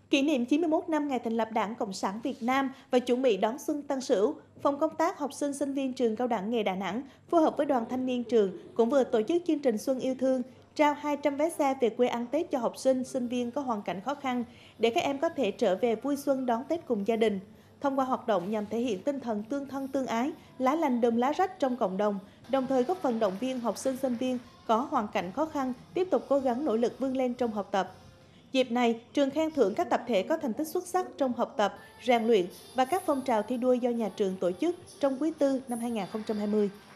Kỷ niệm 91 năm ngày thành lập Đảng Cộng sản Việt Nam và chuẩn bị đón Xuân Tân Sửu, Phòng công tác học sinh sinh viên trường Cao đẳng nghề Đà Nẵng phối hợp với Đoàn Thanh niên trường cũng vừa tổ chức chương trình Xuân yêu thương, trao 200 vé xe về quê ăn Tết cho học sinh, sinh viên có hoàn cảnh khó khăn để các em có thể trở về vui xuân đón Tết cùng gia đình. Thông qua hoạt động nhằm thể hiện tinh thần tương thân tương ái, lá lành đùm lá rách trong cộng đồng thời góp phần động viên học sinh sinh viên có hoàn cảnh khó khăn tiếp tục cố gắng nỗ lực vươn lên trong học tập. Dịp này, trường khen thưởng các tập thể có thành tích xuất sắc trong học tập, rèn luyện và các phong trào thi đua do nhà trường tổ chức trong quý tư năm 2020.